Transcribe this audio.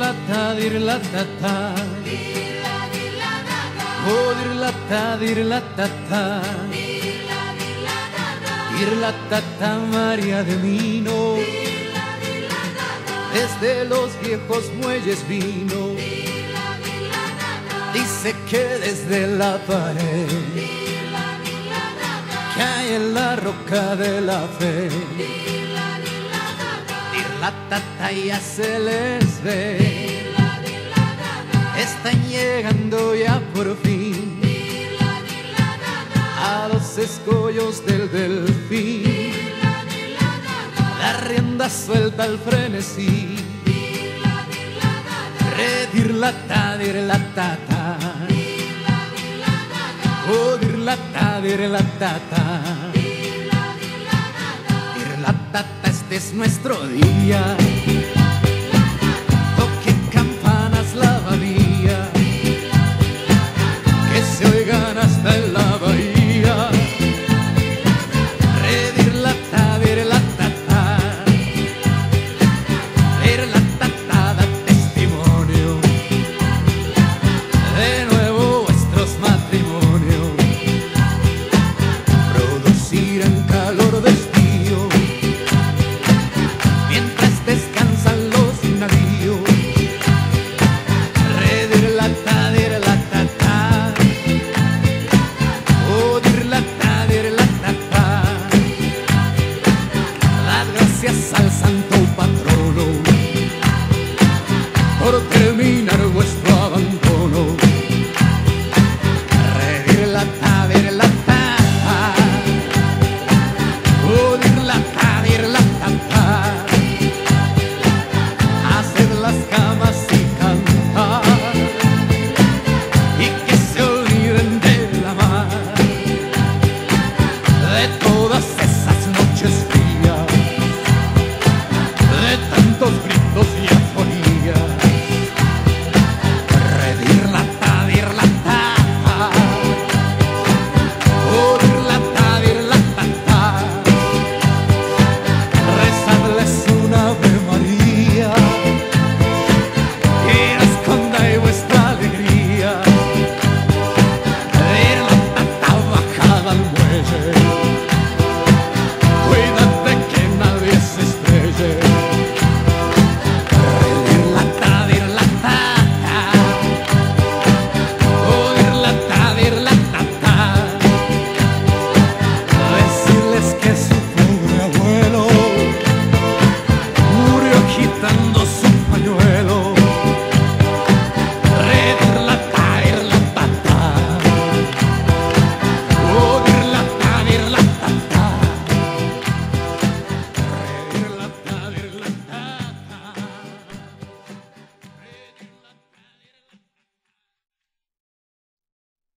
la ta, dir la ta ta. Oh, dir la ta, dir la ta ta. Dir la ta ta, María de Mino. Desde los viejos muelles vino. Dice que desde la pared que hay en la roca de la fe. Dir la ta ta, ya se les ve. Están llegando ya por fin a los escollos del Delfín. La rienda suelta al frenesí. Dir la ta, dir la ta ta. Oh, dir la ta, dir la ta ta. Dir la ta ta, este es nuestro día.